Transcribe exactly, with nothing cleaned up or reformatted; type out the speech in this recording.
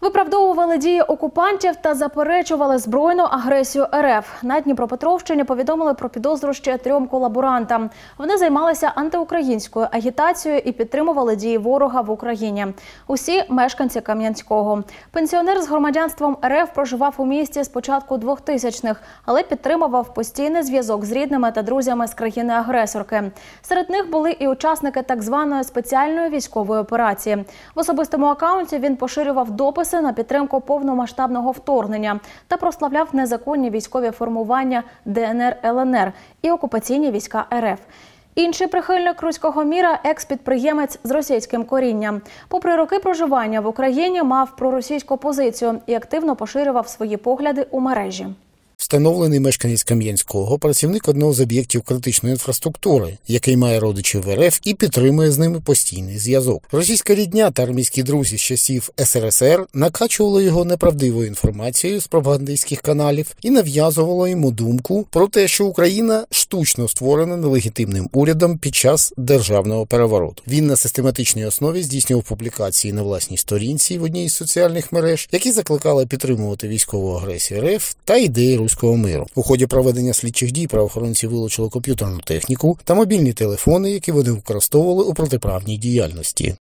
Виправдовували дії окупантів та заперечували збройну агресію РФ. На Дніпропетровщині повідомили про підозру ще трьом колаборантам. Вони займалися антиукраїнською агітацією і підтримували дії ворога в Україні. Усі – мешканці Кам'янського. Пенсіонер з громадянством РФ проживав у місті з початку двохтисячних, але підтримував постійний зв'язок з рідними та друзями з країни-агресорки. Серед них були і учасники так званої спеціальної військової операції. В особистому акаунті він поширював дописи на підтримку повномасштабного вторгнення та прославляв незаконні військові формування ДНР Л Н Р і окупаційні війська РФ. Інший прихильник руського міра – екс-підприємець з російським корінням. Попри роки проживання в Україні, мав проросійську позицію і активно поширював свої погляди у мережі. Встановлений мешканець Кам'янського, працівник одного з об'єктів критичної інфраструктури, який має родичів в РФ і підтримує з ними постійний зв'язок. Російська рідня та армійські друзі з часів С Р С Р накачували його неправдивою інформацією з пропагандистських каналів і нав'язувало йому думку про те, що Україна штучно створена нелегітимним урядом під час державного перевороту. Він на систематичній основі здійснював публікації на власній сторінці в одній із соціальних мереж, які закликали підтримувати військову агресію РФ та ідеї руського миру. У ході проведення слідчих дій правоохоронці вилучили комп'ютерну техніку та мобільні телефони, які вони використовували у протиправній діяльності.